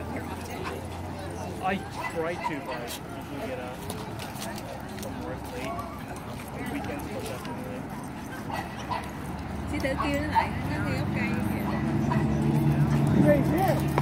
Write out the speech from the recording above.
here often? I try to, but I usually get out from work late. On weekends, but definitely. Chị tự kêu nó lại, nó kêu ok kìa. Great, yeah.